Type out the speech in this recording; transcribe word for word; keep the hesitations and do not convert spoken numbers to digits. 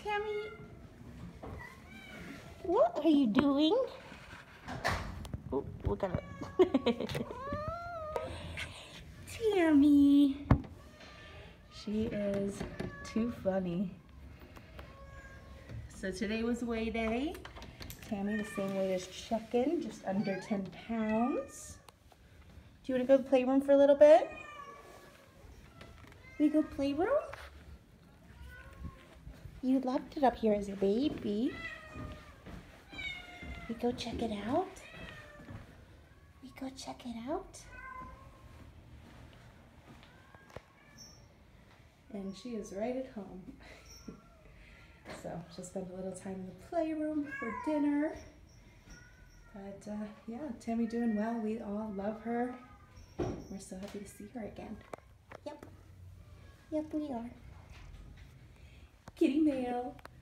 Tammy, what are you doing? Oh, look at it. Tammy. She is too funny. So today was weigh day. Tammy, the same weight as Chicken, just under ten pounds. Do you want to go to the playroom for a little bit? We go playroom? You loved it up here as a baby. We go check it out? We go check it out? And she is right at home. So she'll spend a little time in the playroom for dinner. But uh, yeah, Tammy doing well. We all love her. We're so happy to see her again. Yep. Yep, we are. Kitty mail.